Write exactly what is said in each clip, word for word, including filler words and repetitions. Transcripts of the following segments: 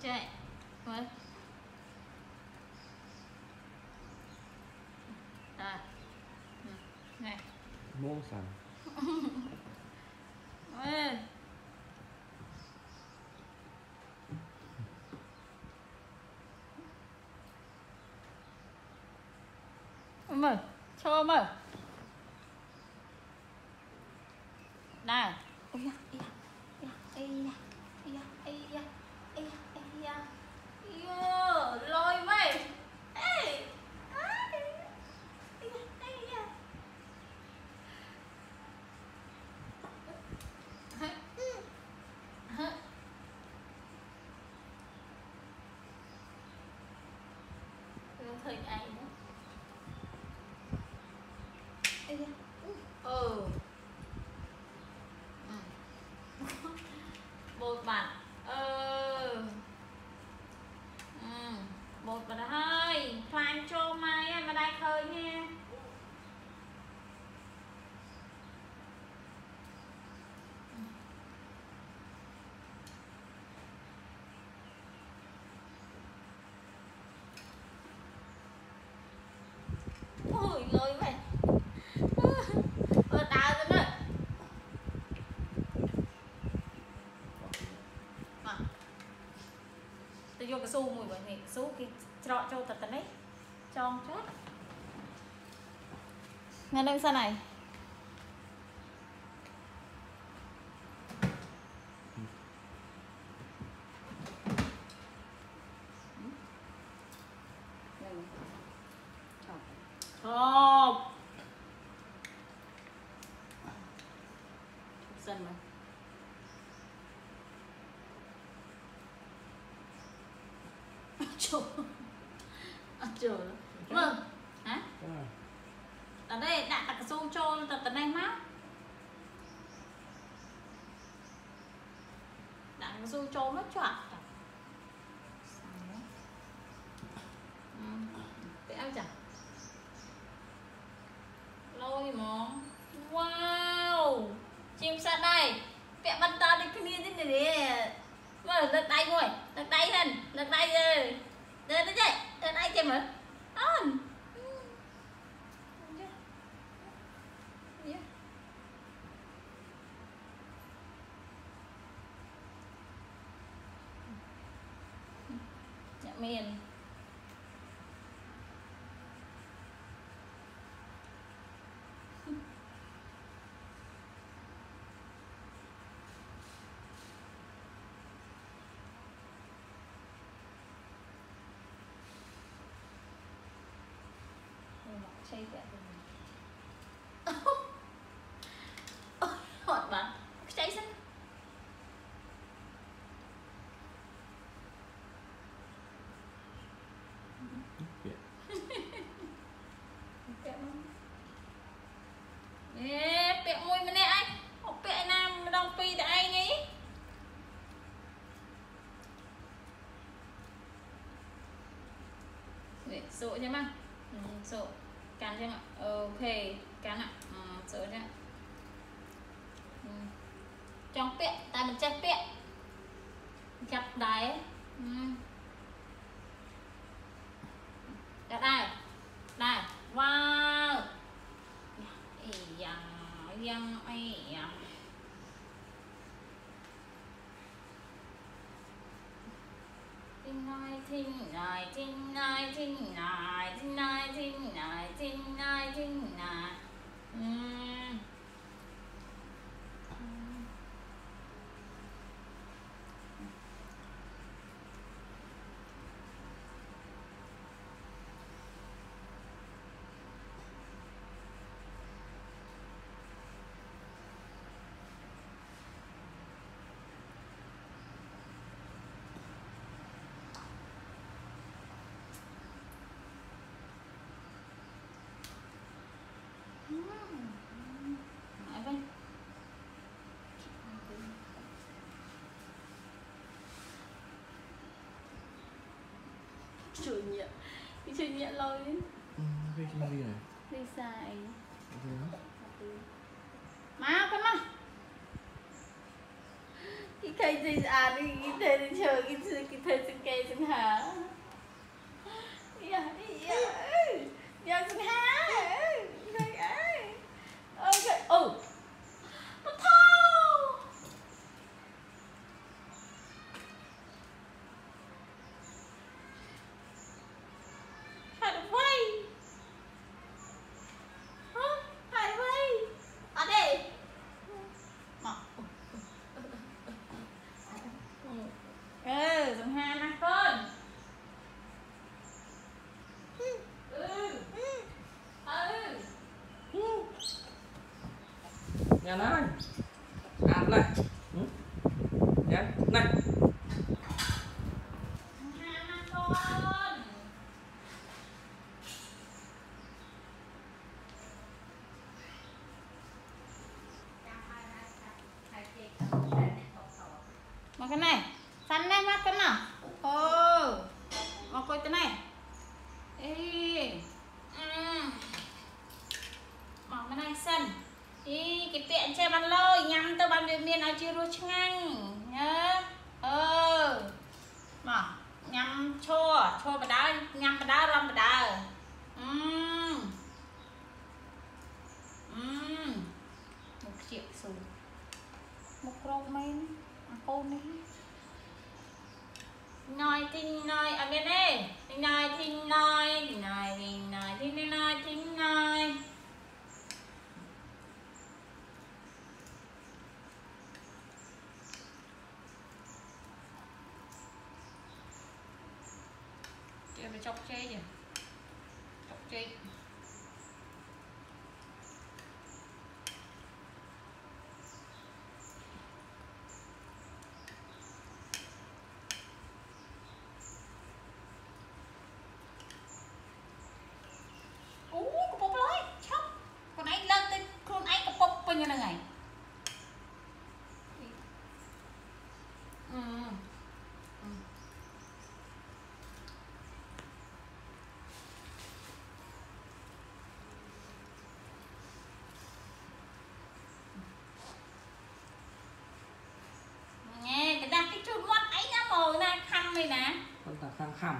chạy mới à này mua sẵn ơi mở cho mở nào ôi da ây da ây da ây da ây da ây da lôi mày ê thời này nữa ây da ừ bột bạn ờ ừ. Bột bạn hơi khoan cho mai mà đây khơi nha ôi lôi mày ờ đào rồi mày mà tôi vô cái xu mùi bởi vì xu cái trọ trâu tật tật đấy tròn chốt ngày đêm sao này không dần mà chỗ chỗ vâng hả ở đây đã đặt xô cho tật tật này má đặt xô cho nó chọn em chẳng lôi món wow chim sạt đây vẽ bắn to đi kia thế này nè mà lật tay ngồi lật tay lên lật tay rồi lên đấy chạy lên đây chim hả on dạ miền xây vẽ của mình hỏi bạn cháy xanh ê bẹ môi mà nè anh học bẹ nam đông pi tại anh ấy để sổ cho mang ừ, sổ cắn cho ạ ok cắn ạ ừ, sổ cho ừ. Trong bẹ tại mình chắc bẹ chặt đáy ừ. Đặt đây đây wow ây da yang ây da tin nói tin nói tin nói tin nói tin nói tin nói tin nói tin nói chủ nhiệm cái chủ nhiệm lâu đến ừ, cái gì này đi xài má con má thì thấy gì à đi thấy đi chờ cái cái thấy sinh kê sinh hả dạ dạ dạ sinh hả ok ừ nó thô phải được vay hả phải vay ở đây mà ừ dùng hai nè con ừ ừ Nhà này ăn này ừ. Nhà này dùng hai nè con mà cái này xanh này mắt cái nào ừ mà coi cái này ê ừ. Mà cái này xanh ý cái tiện chơi bắn lôi nhắm tôi bắn điện miên ở chưa rồi ngang nhớ ừ mà nhắm chua chua bà đá nhắm bà đá rong bà đá ừ ừ một triệu số một rau men cô này nói tin nói ở bên đây nói tin nói tin nói tin nói tin nói tin nói chưa phải chọc chê chứ chọc chê như thế này ừ. Ừ. Nghe cái ta cái chút mắt ấy nó mồi ra khăm này nè con ta khang khăm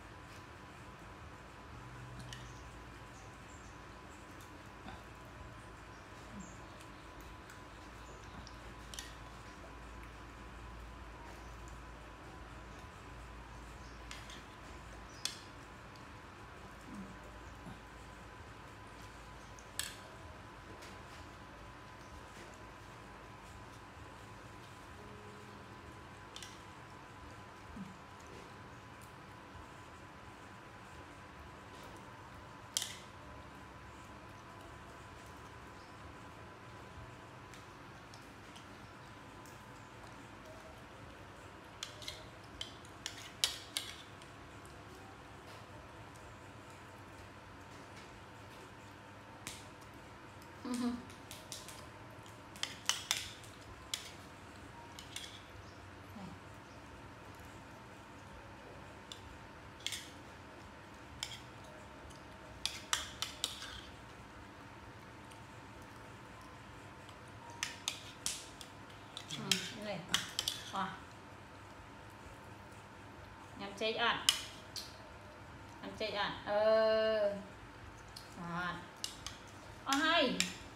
ừ. Ừ, này. À. Nhắm chết ăn ăn chết ăn ờ à. Ờ hai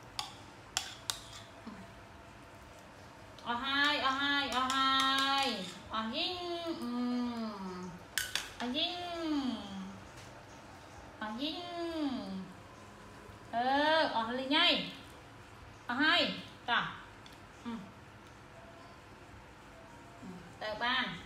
ờ hai ờ hai ờ hai ờ dính ờ dính ờ dính ờ ờ lên nhai ờ hai ta ừ. Tờ ban